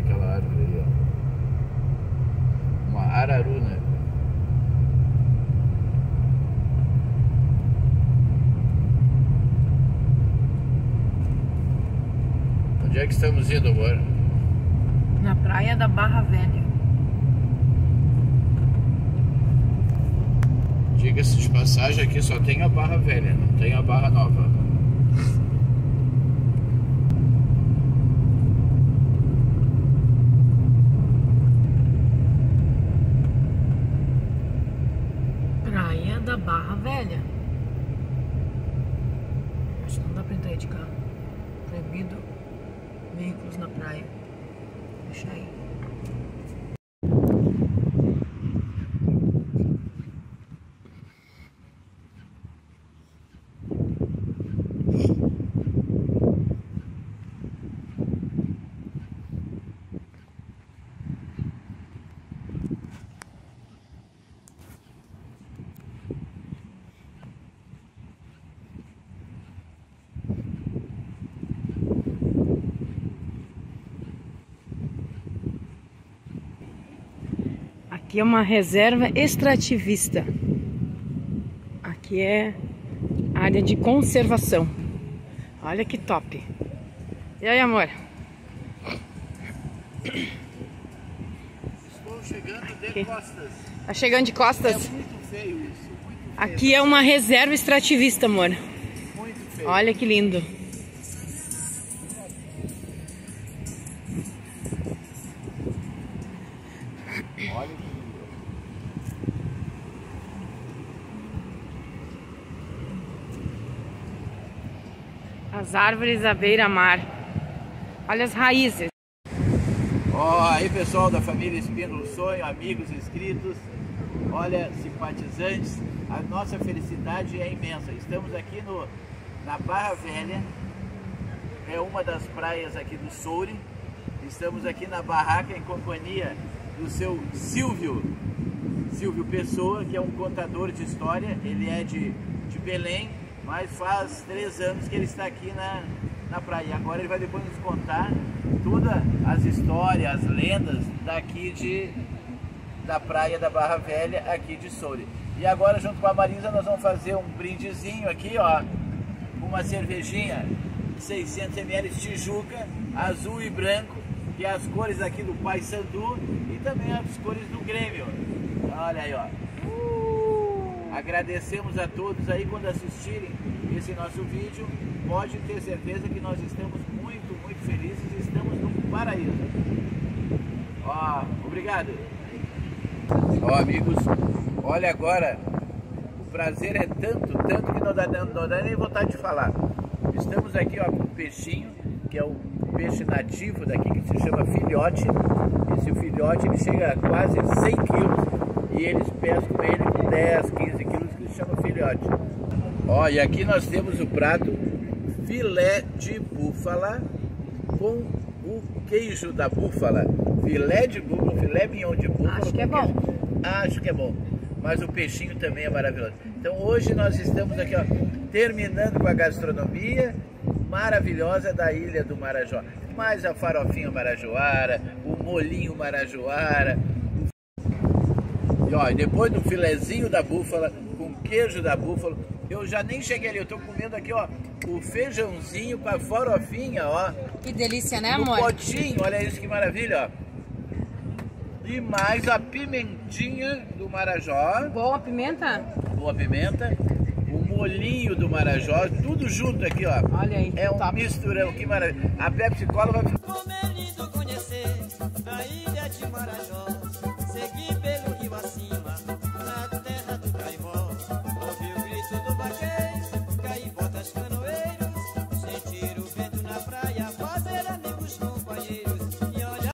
aquela árvore ali, ó. Uma araruna. Onde é que estamos indo agora? Na praia da Barra Velha. Diga-se de passagem, aqui só tem a Barra Velha, não tem a Barra Nova. Praia da Barra Velha. Acho que não dá pra entrar aí de carro. Proibido veículos na praia. Deixa aí. Aqui é uma reserva extrativista. Aqui é área de conservação. Olha que top. E aí, amor? Estou chegando de costas. Tá chegando de costas? É muito feio isso, muito feio. Aqui é uma reserva extrativista, amor. Muito feio. Olha que lindo. Olha que lindo. As árvores à beira-mar. Olha as raízes. Ó, aí pessoal da família Espino do Sonho, amigos inscritos, olha, simpatizantes, a nossa felicidade é imensa. Estamos aqui na Barra Velha, é uma das praias aqui do Soure. Estamos aqui na barraca em companhia do seu Silvio Pessoa, que é um contador de história. Ele é de Belém, mas faz 3 anos que ele está aqui na praia. Agora ele vai depois nos contar todas as histórias, as lendas daqui da praia da Barra Velha, aqui de Soure. E agora, junto com a Marisa, nós vamos fazer um brindezinho aqui, ó, uma cervejinha 600 ml Tijuca, azul e branco, que é as cores aqui do Paysandu e também as cores do Grêmio. Olha aí, ó. Agradecemos a todos aí quando assistirem esse nosso vídeo. Pode ter certeza que nós estamos muito, muito felizes e estamos no paraíso. Ó, obrigado. Ó, amigos, olha agora, o prazer é tanto que não dá nem vontade de falar. Estamos aqui, ó, com um peixinho, que é um peixe nativo daqui, que se chama filhote. Esse filhote, ele chega a quase 100 quilos e eles pescam ele com 10, 15 quilos, que se chama filhote. Ó, e aqui nós temos o prato filé de búfala com o queijo da búfala. Filé de búfala, filé mignon de búfala. Acho que é bom. Acho que é bom. Mas o peixinho também é maravilhoso. Então hoje nós estamos aqui, ó, terminando com a gastronomia maravilhosa da Ilha do Marajó. Mais a farofinha marajoara, o molinho marajoara. E ó, depois do filezinho da búfala, com queijo da búfala, eu já nem cheguei ali, eu tô comendo aqui, ó, o feijãozinho com a farofinha, ó. Que delícia, né, No amor? potinho, olha isso que maravilha, ó. E mais a pimentinha do Marajó. Boa pimenta? Boa pimenta. O molinho do Marajó, tudo junto aqui, ó. Olha aí, é um top. misturão, que maravilha. A Pepsi Cola vai ficar... Como é lindo conhecer a ilha de Marajó, seguir pelo rio acima, na terra do Caimó, ouvir o grito do vaqueiro, cair botas canoeiros, sentir o vento na praia, fazer amigos companheiros e olhar.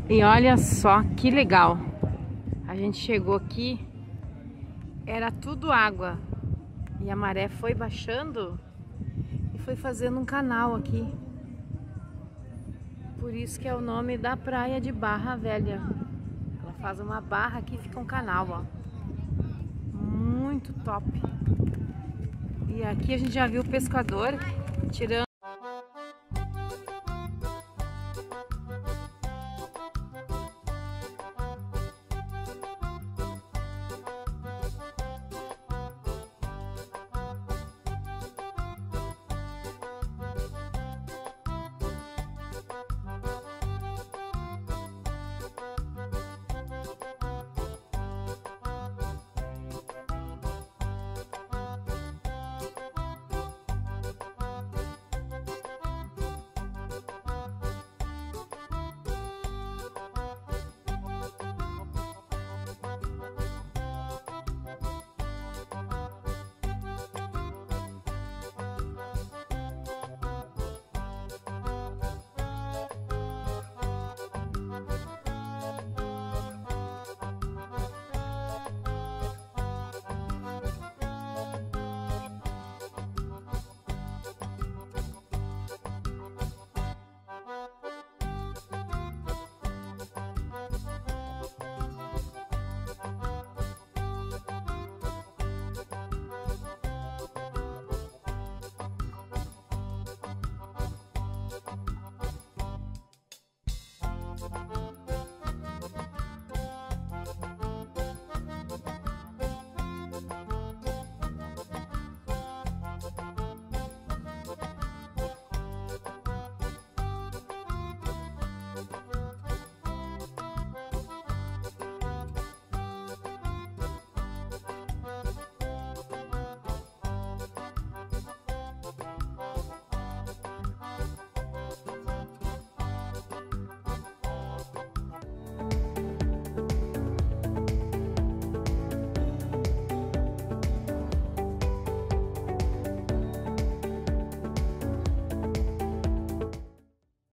E olha só que legal. A gente chegou aqui, era tudo água. E a maré foi baixando e foi fazendo um canal aqui. Por isso que é o nome da praia de Barra Velha. Ela faz uma barra aqui e fica um canal, ó. Muito top. E aqui a gente já viu o pescador tirando